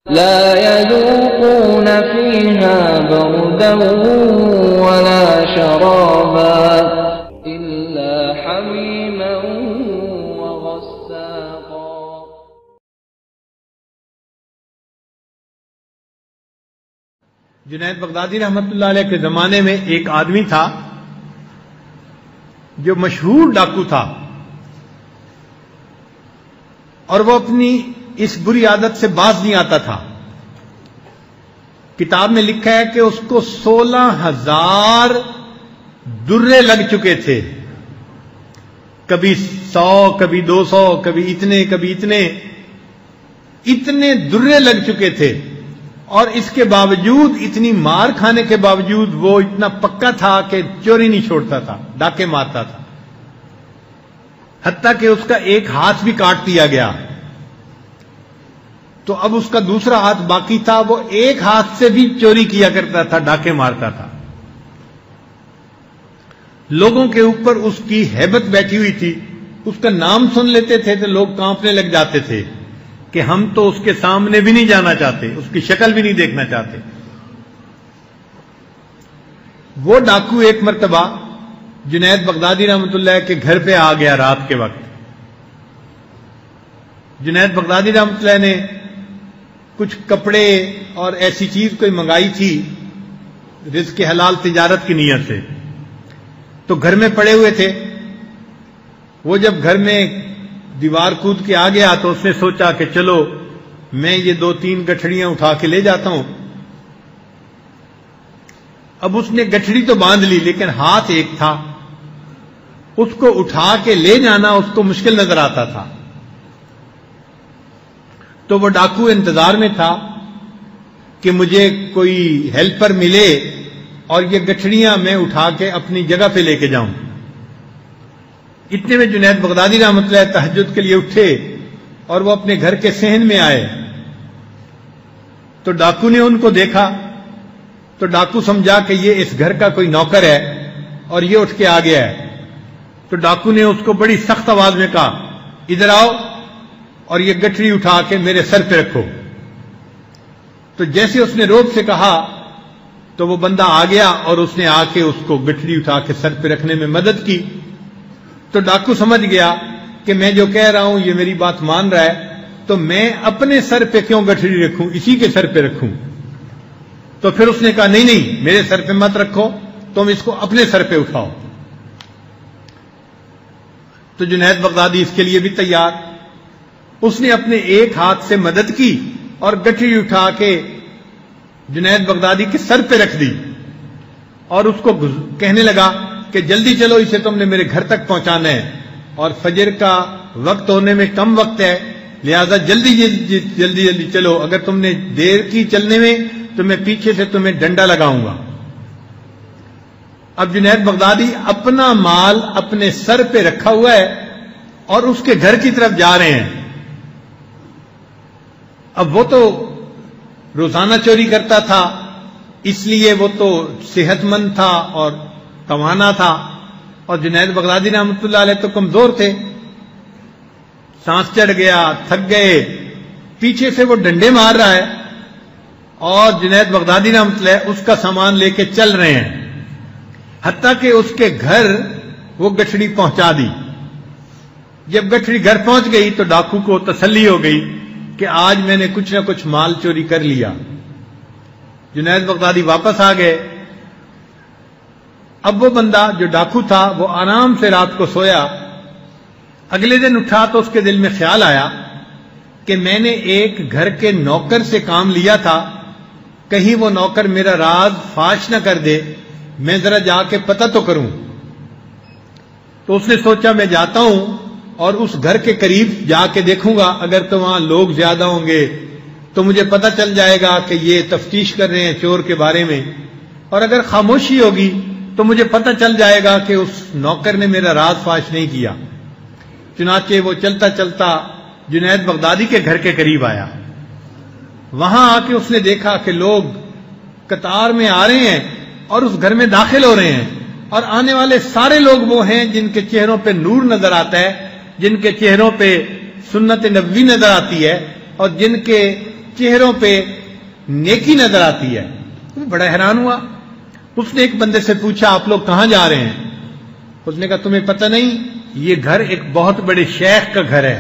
لا يذوقون فيها بردا ولا شرابا إلا حميما وغساقا۔ جنید بغدادی رحمت اللہ علیہ کے زمانے میں ایک آدمی تھا جو مشہور ڈاکو تھا، اور وہ اپنی اس بری عادت سے باز نہیں آتا تھا۔ کتاب میں لکھا ہے کہ اس کو 16,000 درے لگ چکے تھے، کبھی 100، کبھی 200، کبھی اتنے درے لگ چکے تھے، اور اس کے باوجود، اتنی مار کھانے کے باوجود وہ اتنا پکا تھا کہ چوری نہیں چھوڑتا تھا، ڈاکے مارتا تھا، حتیٰ کہ اس کا ایک ہاتھ بھی کاٹ دیا گیا۔ تو اب اس کا دوسرا ہاتھ باقی تھا، وہ ایک ہاتھ سے بھی چوری کیا کرتا تھا، ڈاکے مارتا تھا۔ لوگوں کے اوپر اس کی ہیبت بیٹھی ہوئی تھی، اس کا نام سن لیتے تھے تو لوگ کانپنے لگ جاتے تھے کہ ہم تو اس کے سامنے بھی نہیں جانا چاہتے، اس کی شکل بھی نہیں دیکھنا چاہتے۔ وہ ڈاکو ایک مرتبہ جنید بغدادی رحمت اللہ کے گھر پہ آ گیا رات کے وقت۔ جنید بغدادی رحمت اللہ نے کچھ کپڑے اور ایسی چیز کوئی منگائی تھی رزق حلال تجارت کی نیت سے، تو گھر میں پڑے ہوئے تھے۔ وہ جب گھر میں دیوار کود کے آ گیا تو اس نے سوچا کہ چلو میں یہ 2-3 گٹھڑیاں اٹھا کے لے جاتا ہوں۔ اب اس نے گٹھڑی تو باندھ لی، لیکن ہاتھ ایک تھا، اس کو اٹھا کے لے جانا اس کو مشکل نظر آتا تھا۔ تو وہ ڈاکو انتظار میں تھا کہ مجھے کوئی ہیلپر ملے اور یہ گٹھڑیاں میں اٹھا کے اپنی جگہ پہ لے کے جاؤں۔ اتنے میں جنید بغدادی رحمۃ اللہ تہجد کے لیے اٹھے اور وہ اپنے گھر کے صحن میں آئے، تو ڈاکو نے ان کو دیکھا، تو ڈاکو سمجھا کہ یہ اس گھر کا کوئی نوکر ہے اور یہ اٹھ کے آ گیا ہے۔ تو ڈاکو نے اس کو بڑی سخت آواز میں کہا، ادھر آؤ اور یہ گٹھڑی اٹھا کے میرے سر پہ رکھو۔ تو جیسے اس نے روب سے کہا تو وہ بندہ آ گیا اور اس نے آ کے اس کو گٹھڑی اٹھا کے سر پہ رکھنے میں مدد کی۔ تو ڈاکو سمجھ گیا کہ میں جو کہہ رہا ہوں یہ میری بات مان رہا ہے، تو میں اپنے سر پہ کیوں گٹھڑی رکھوں، اسی کے سر پہ رکھوں۔ تو پھر اس نے کہا نہیں میرے سر پہ مت رکھو، تم اس کو اپنے سر پہ اٹھاؤ۔ تو جنید بغدادی اس کے لیے بھی تیار، اس نے اپنے ایک ہاتھ سے مدد کی اور گٹھڑی اٹھا کے جنید بغدادی کے سر پہ رکھ دی، اور اس کو کہنے لگا کہ جلدی چلو، اسے تم نے میرے گھر تک پہنچانا ہے، اور فجر کا وقت ہونے میں کم وقت ہے، لہذا جلدی چلو، اگر تم نے دیر کی چلنے میں تو میں پیچھے سے تمہیں ڈنڈا لگاؤں گا۔ اب جنید بغدادی اپنا مال اپنے سر پہ رکھا ہوا ہے اور اس کے گھر کی طرف جا رہے ہیں۔ اب وہ تو روزانہ چوری کرتا تھا، اس لیے وہ تو صحت مند تھا اور توانا تھا، اور جنید بغدادی رحمۃ اللہ علیہ تو کمزور تھے، سانس چڑھ گیا، تھک گئے، پیچھے سے وہ ڈنڈے مار رہا ہے اور جنید بغدادی رحمۃ اللہ اس کا سامان لے کے چل رہے ہیں، حتیٰ کہ اس کے گھر وہ گٹھڑی پہنچا دی۔ جب گٹھڑی گھر پہنچ گئی تو ڈاکو کو تسلی ہو گئی کہ آج میں نے کچھ نہ کچھ مال چوری کر لیا۔ جنید بغدادی واپس آ گئے۔ اب وہ بندہ جو ڈاکو تھا وہ آرام سے رات کو سویا۔ اگلے دن اٹھا تو اس کے دل میں خیال آیا کہ میں نے ایک گھر کے نوکر سے کام لیا تھا، کہیں وہ نوکر میرا راز فاش نہ کر دے، میں ذرا جا کے پتہ تو کروں۔ تو اس نے سوچا میں جاتا ہوں اور اس گھر کے قریب جا کے دیکھوں گا، اگر تو وہاں لوگ زیادہ ہوں گے تو مجھے پتہ چل جائے گا کہ یہ تفتیش کر رہے ہیں چور کے بارے میں، اور اگر خاموشی ہوگی تو مجھے پتہ چل جائے گا کہ اس نوکر نے میرا راز فاش نہیں کیا۔ چنانچہ وہ چلتا چلتا جنید بغدادی کے گھر کے قریب آیا۔ وہاں آ کے اس نے دیکھا کہ لوگ قطار میں آ رہے ہیں اور اس گھر میں داخل ہو رہے ہیں، اور آنے والے سارے لوگ وہ ہیں جن کے چہروں پہ نور نظر آتا ہے، جن کے چہروں پہ سنت نبوی نظر آتی ہے، اور جن کے چہروں پہ نیکی نظر آتی ہے۔ وہ بڑا حیران ہوا۔ اس نے ایک بندے سے پوچھا آپ لوگ کہاں جا رہے ہیں؟ اس نے کہا تمہیں پتہ نہیں یہ گھر ایک بہت بڑے شیخ کا گھر ہے۔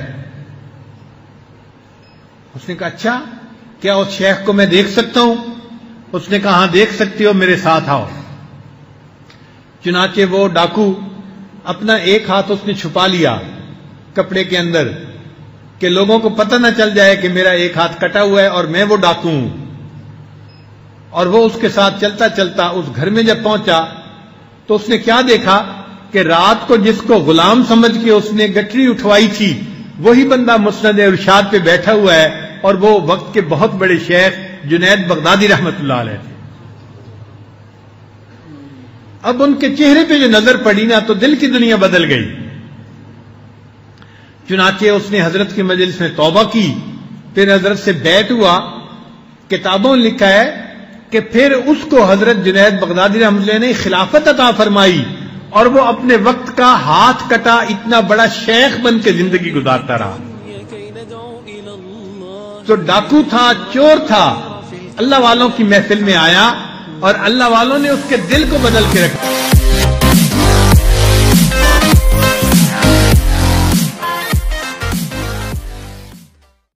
اس نے کہا اچھا کیا اس شیخ کو میں دیکھ سکتا ہوں؟ اس نے کہا ہاں دیکھ سکتے ہو، میرے ساتھ آؤ۔ چنانچہ وہ ڈاکو اپنا ایک ہاتھ اس نے چھپا لیا کپڑے کے اندر کہ لوگوں کو پتہ نہ چل جائے کہ میرا ایک ہاتھ کٹا ہوا ہے اور میں وہ ڈاکو ہوں۔ اور وہ اس کے ساتھ چلتا چلتا اس گھر میں جب پہنچا تو اس نے کیا دیکھا کہ رات کو جس کو غلام سمجھ کے اس نے گٹری اٹھوائی تھی وہی بندہ مسند ارشاد پہ بیٹھا ہوا ہے، اور وہ وقت کے بہت بڑے شیخ جنید بغدادی رحمت اللہ علیہ تھے۔ اب ان کے چہرے پہ جو نظر پڑی نا تو دل کی دنیا بدل گئی۔ چنانچہ اس نے حضرت کی مجلس میں توبہ کی، پھر حضرت سے بیعت ہوا۔ کتابوں میں لکھا ہے کہ پھر اس کو حضرت جنید بغدادی رحمۃ اللہ نے خلافت عطا فرمائی، اور وہ اپنے وقت کا ہاتھ کٹا اتنا بڑا شیخ بن کے زندگی گزارتا رہا۔ تو ڈاکو تھا، چور تھا، اللہ والوں کی محفل میں آیا اور اللہ والوں نے اس کے دل کو بدل کے رکھا۔